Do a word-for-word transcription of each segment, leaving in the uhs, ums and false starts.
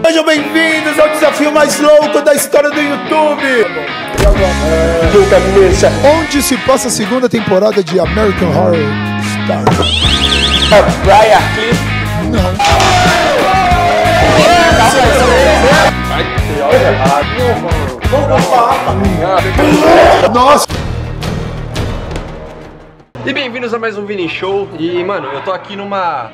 Sejam bem-vindos ao desafio mais louco da história do YouTube. Onde se passa a segunda temporada de American Horror Story? Brian Cliff. Não. Nossa. E bem-vindos a mais um Vini Show. E, mano, eu tô aqui numa...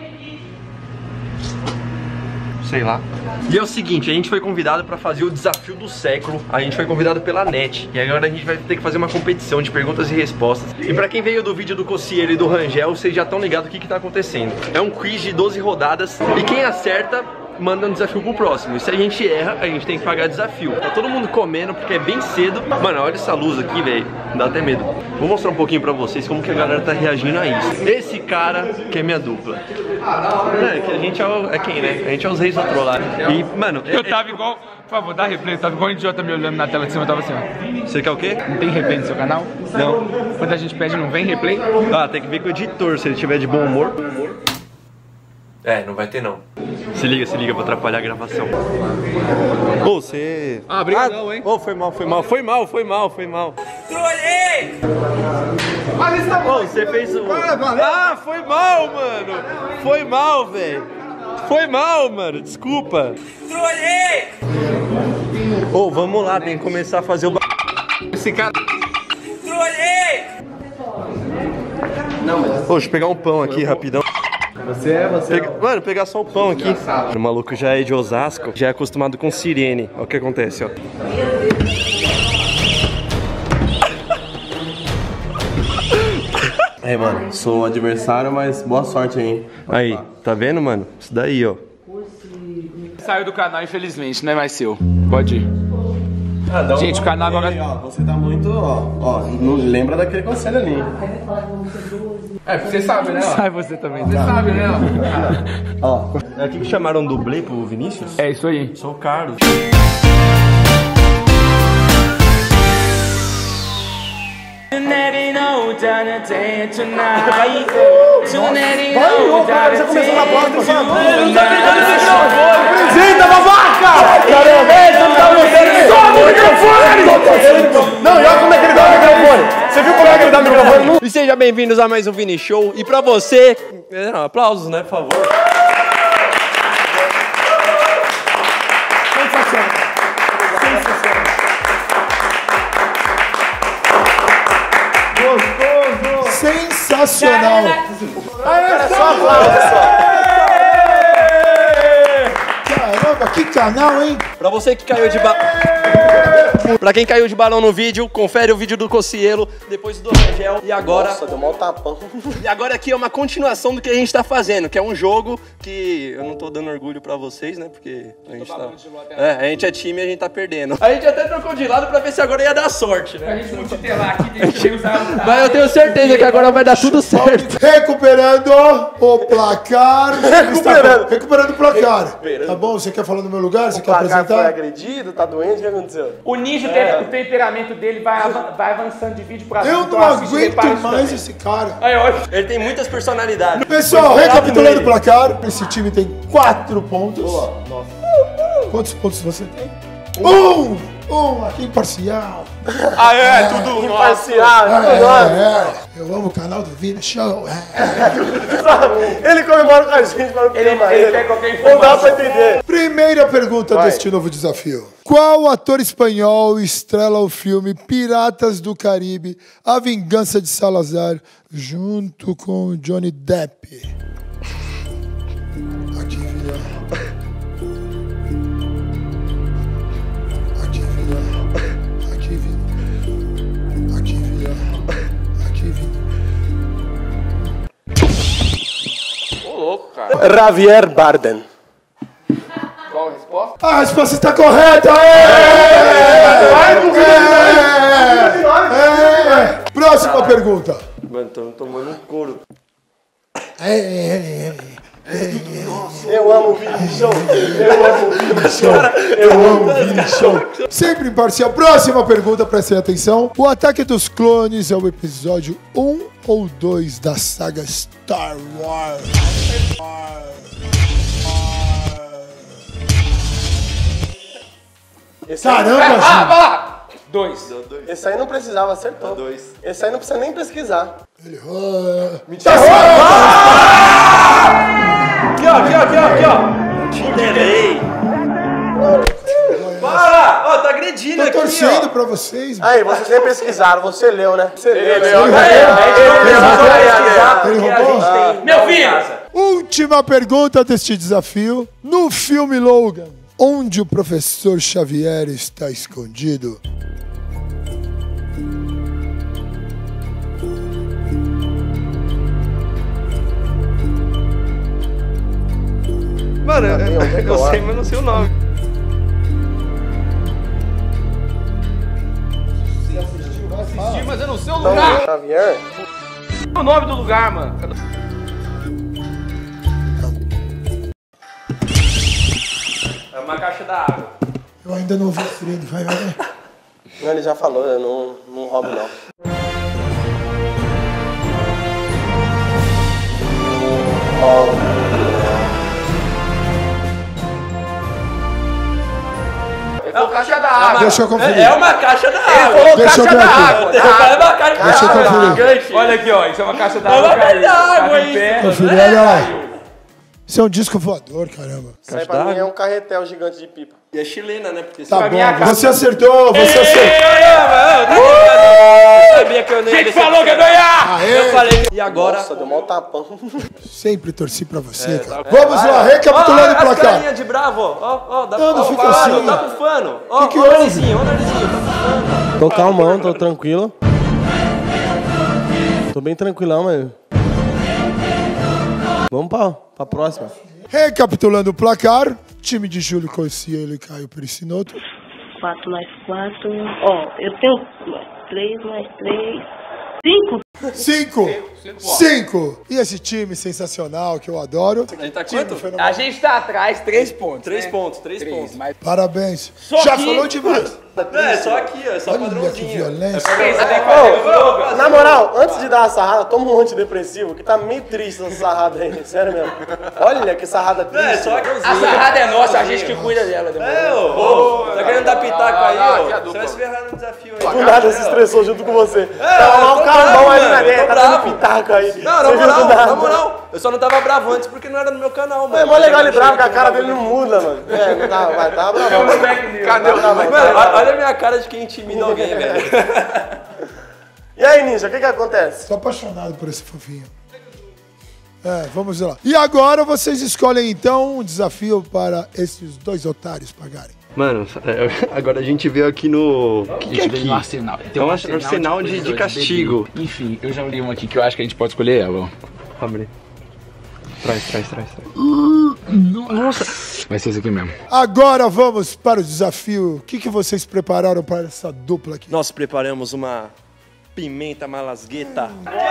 sei lá. E é o seguinte, a gente foi convidado pra fazer o desafio do século. A gente foi convidado pela NET. E agora a gente vai ter que fazer uma competição de perguntas e respostas. E pra quem veio do vídeo do Cossieiro e do Rangel, vocês já estão ligados o que que tá acontecendo. É um quiz de doze rodadas. E quem acerta... manda um desafio pro próximo. E se a gente erra, a gente tem que pagar desafio. Tá todo mundo comendo porque é bem cedo. Mano, olha essa luz aqui, velho. Dá até medo. Vou mostrar um pouquinho pra vocês como que a galera tá reagindo a isso. Esse cara que é minha dupla. É, que a gente é, o, é quem, né? A gente é os reis da trollagem. E, mano... É, eu tava é... igual... Por favor, dá replay. Eu tava igual um idiota me olhando na tela de cima. Eu tava assim, ó. Você quer o quê? Não tem replay no seu canal? Não. Quando a gente pede, não vem replay? Ah, tem que ver com o editor, se ele tiver de bom humor. É, não vai ter não. Se liga, se liga pra atrapalhar a gravação. Ô, oh, você... Ah, obrigadão, ah, hein? Ô, oh, foi mal, foi mal, foi mal, foi mal, foi mal. Trolhei! Ô, oh, você fez o... Ah, foi mal, mano. Foi mal, velho. Foi mal, mano, desculpa. Trolhei! Ô, oh, vamos lá, tem que começar a fazer o... Esse cara... Trolhei! Não, mas... Ô, oh, deixa eu pegar um pão aqui, rapidão. Você é, você Pega... Mano, pegar só o pão aqui. O maluco já é de Osasco, já é acostumado com sirene. Olha o que acontece, ó. É, mano, sou o adversário, mas boa sorte aí, hein? Aí, tá vendo, mano? Isso daí, ó. Saiu do canal, infelizmente, não é mais seu. Pode ir. Ah, gente, o canal agora... Aí, ó, você tá muito, ó, ó, não lembra daquele conselho ali. É, porque você sabe, né? Ó. Sabe você também. Você sabe, né? Ó, É aqui que chamaram dublê pro Vinícius? É isso aí. Sou o Carlos. Apresenta, babaca! Caramba, sobe o microfone! Não, e olha como é que ele dá o microfone. Você viu como é que ele dá o microfone? E sejam bem-vindos a mais um Vini Show. E pra você... Não, aplausos, né, por favor. Sensacional! é só aplauso, só. Caramba, que canal, hein? Pra você que caiu de ba... Pra quem caiu de balão no vídeo, confere o vídeo do Cossielo, depois do Rangel. E agora... Nossa, deu mal tapão. E agora aqui é uma continuação do que a gente tá fazendo, que é um jogo que eu não tô dando orgulho pra vocês, né? Porque a gente tá... É, a gente é time e a gente tá perdendo. A gente até trocou de lado pra ver se agora ia dar sorte, né? A gente multitelar aqui, deixa eu usar o... Mas eu tenho certeza que agora vai dar tudo certo. Recuperando o placar. Recuperando. Recuperando o placar. Tá bom? Você quer falar no meu lugar? Você quer O placar foi apresentar? agredido, tá doente, o que aconteceu? O ninja, é. o temperamento dele vai, av vai avançando de vídeo pra vídeo. Eu não aguento mais esse cara. Aí, olha. Ele tem muitas personalidades. Pessoal, recapitulando o placar, esse time tem quatro pontos. Boa, nossa. Quantos pontos você tem? Um! Um, aqui imparcial. Ah, é, tudo Imparcial, É, nossa. é, eu amo o canal do Vini Show. É. Ele comemora com a gente, mas não Ele, quer ele quer qualquer Não dá informação. pra entender. Primeira pergunta Vai. deste novo desafio. Qual ator espanhol estrela o filme Piratas do Caribe, A Vingança de Salazar, junto com Johnny Depp? Adivinha. Adivinha. Adivinha. Adivinha. Adivinha. Ô, louco, cara. Javier Bardem. Qual a resposta? A resposta está correta! É! É! É! Próxima pergunta. Mano, tô tomando um couro. É, é, é. Eu amo o Vini Show. Eu amo o Vini Show. Eu amo o Vini Show. Sempre imparcial. Próxima pergunta, prestem atenção. O Ataque dos Clones é o episódio um ou dois da saga Star Wars? Caramba, Júlio. Dois. Esse aí não precisava, acertou. Dois. Esse aí não precisa nem pesquisar. Ele errou. Mentira. Aqui, ó, aqui, ó, aqui, ó, aqui, ó. Te enterei. Para! Ó, tá agredindo Tô aqui, torcendo ó. pra vocês, mano. Aí, vocês nem pesquisaram, você leu, né? Você leu. Ele leu. roubou. Ele roubou? Meu filho! Última pergunta deste desafio. No filme Logan, onde o professor Xavier está escondido? Mano, eu, eu sei, mas não sei o nome. Assisti, mas eu não sei o lugar. Xavier? O nome do lugar, mano. É uma caixa d'água. Eu ainda não ouvi o Fred, vai, vai, vai. Não, ele já falou, eu não, não roubo não. É uma caixa d'água. Deixa eu conferir. É uma caixa d'água. Falou Deixa eu caixa ver aqui. d'água. É uma caixa Deixa eu d'água. conferir. Olha aqui, ó. Isso é uma caixa É d'água. uma caixa d'água, Tava em isso. pé. Conferir, olha lá. Isso é um disco voador, caramba. Isso aí pra mim é um carretel gigante de pipa. E é chilena, né? Porque Tá minha bom, casa. você acertou, você acertou. Eu sabia que eu não ia Quem que decepcionar. falou que eu ia ganhar? Eu falei. E agora? Nossa, deu mal tapão. Sempre torci pra você, cara. tá- Vamos lá, recapitulando o Ó, as placar. carinhas de bravo, ó. Ó, dá Não, não ó, fica ó, assim. Tá bufando. Ó, Que que ó o houve? narizinho, ó o narizinho, tá bufando. Tô calmão, tô tranquilo. Tô bem tranquilão, mas... Vamos pra, pra próxima. Recapitulando o placar, time de Júlio Cossiello e Caio Pericinoto. quatro mais quatro. Ó, eu tenho três mais três. cinco. Cinco. Cinco. E esse time sensacional que eu adoro. A gente tá Time quanto? fenomenal. A gente tá atrás, três pontos. Três né? pontos, três pontos. Mas... Parabéns. Só Já que- falou demais. É, só aqui, ó. É só Olha que padrãozinho. violência. Você tem que fazer. Na moral, antes de dar a sarrada, toma um antidepressivo, que tá meio triste essa sarrada aí, sério mesmo. Olha que sarrada triste. É, só aqui. A sarrada é nossa, a gente que cuida dela. Demorou? É, ô. Tá querendo dar pitaco aí, não, aqui é ó? a dupla. Você vai se ferrar no desafio aí. Do nada se estressou junto com você. É, Tava eu lá tô o carvão bravo, ali na mano, dentro, eu tô tá dando bravo. pitaco aí. Não, na Você viu do moral, nada. na moral. Eu só não tava bravo antes porque não era no meu canal, mano. É mó legal ele bravo, que a cara dele não muda, mano. É, não tava, vai, tava bravo. Cadê o Tava bravo, Mano, tava bravo. olha a minha cara de quem intimida alguém, velho. E aí, Ninja, o que que acontece? Tô apaixonado por esse fofinho. É, vamos lá. E agora vocês escolhem então um desafio para esses dois otários pagarem. Mano, agora a gente veio aqui no... A gente veio no arsenal. Tem um arsenal de- coisas de castigo. bebê. Enfim, eu já li um aqui que eu acho que a gente pode escolher ela. Abre. Traz, traz, traz, traz. Nossa! Vai ser esse aqui mesmo. Agora vamos para o desafio. O que, que vocês prepararam para essa dupla aqui? Nós preparamos uma pimenta malasgueta.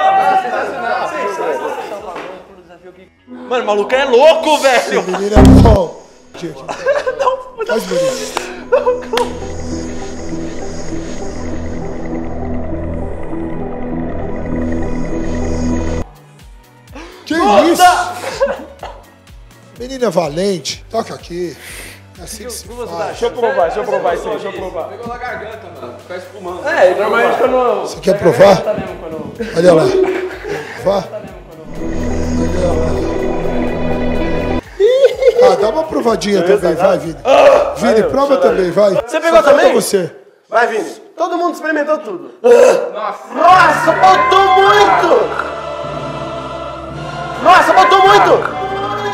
Mano, o maluco é louco, velho! Esse menino é bom. Tira aqui. Faz bonito. Que isso? Menina valente. Toca aqui. É assim que se faz. Deixa eu provar, deixa eu provar isso aí, deixa eu provar. Pegou na garganta, mano. Fica espumando. É, normalmente quando... Você quer provar? Olha lá. Vá. Olha lá. Ah, dá uma provadinha também, vai, Vini. Vini, prova também, vai. Você pegou Só falta também? você. Vai, Vini. Todo mundo experimentou tudo. Nossa! Nossa, faltou muito! Nossa, faltou muito!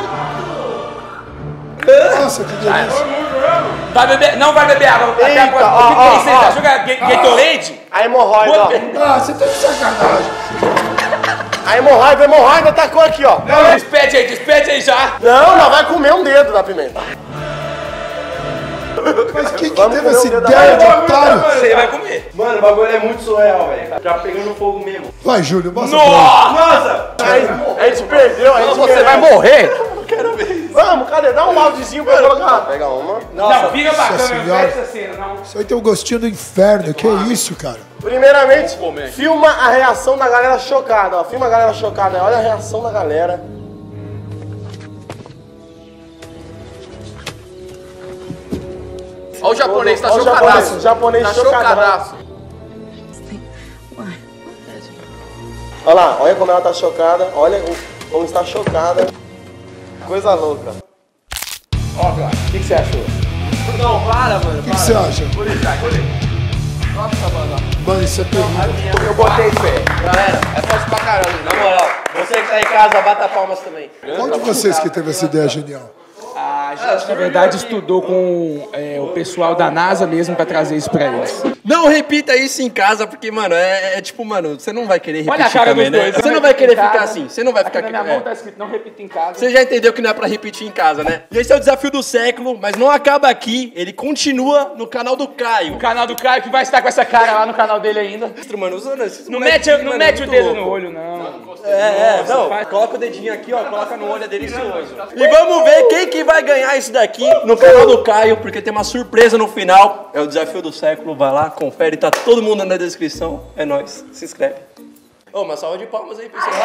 Nossa, que delícia. Vai beber, não vai beber água. Até Eita, agora. ó, O que que é ó, isso? Você ó. tá jogando Ga- Gatorade? A hemorroida, ó. Ah, você tá de sacanagem. A hemorroida, a hemorroida atacou aqui, ó. Não, despede aí, despede aí já. Não, não, vai comer um dedo da pimenta. Mas quem que Vamos teve comer essa o dedo da ideia de mãe. otário? Você vai comer. Mano, o bagulho é muito surreal, velho. Já pegando fogo mesmo. Vai, Júlio, mostra pra ele. Nossa! Aí, a gente perdeu, a gente Você vai merece. morrer? Vamos, cadê? Dá um baldezinho pra eu colocar. Pega uma. Não, fica bacana, não Senhora. faz essa cena, não. Isso aí tem o gostinho do inferno. Que isso, cara? Primeiramente, filma a reação da galera chocada, ó. Filma a galera chocada, olha a reação da galera. Olha o japonês, tá Olha o chocadaço. japonês, japonês tá chocadaço. Olha lá, olha como ela tá chocada. Olha como está chocada. Coisa louca. Ó, Vlad, o que, que você achou? Não, para, mano. O que você acha? Por isso, tá, por isso. Nossa, mano. Mano, isso é terrível. Eu botei fé. Galera, É fácil pra caramba. na moral, você que tá em casa, bata palmas também. Qual de vocês que teve essa ideia genial? A gente, na verdade, estudou com é, o pessoal da NASA mesmo pra trazer isso pra eles. Não repita isso em casa, porque, mano, é, é tipo, mano, você não vai querer repetir Olha a cara também, dos né? dois. Você não vai querer ficar assim, você não vai Aqui ficar... na minha é. mão tá escrito, não repita em casa. Você já entendeu que não é pra repetir em casa, né? E esse é o desafio do século, mas não acaba aqui, ele continua no canal do Caio. O canal do Caio, que vai estar com essa cara lá no canal dele ainda. Mano, usando esses Não moleques mete, aqui, não mano, mete é o muito dedo louco. no olho, não. É, é, não, faz- coloca o dedinho aqui, ó, coloca no olho, é delicioso. E vamos ver quem que vai ganhar isso daqui no canal do Caio, porque tem uma surpresa no final. É o desafio do século, vai lá, confere, tá todo mundo na descrição. É nóis, se inscreve. Ô, uma salva de palmas aí pra esse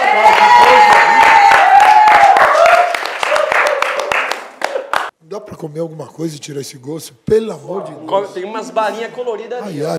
Dá pra comer alguma coisa e tirar esse gosto? Pelo amor de Deus. Tem umas balinhas coloridas ali. Ai, ai.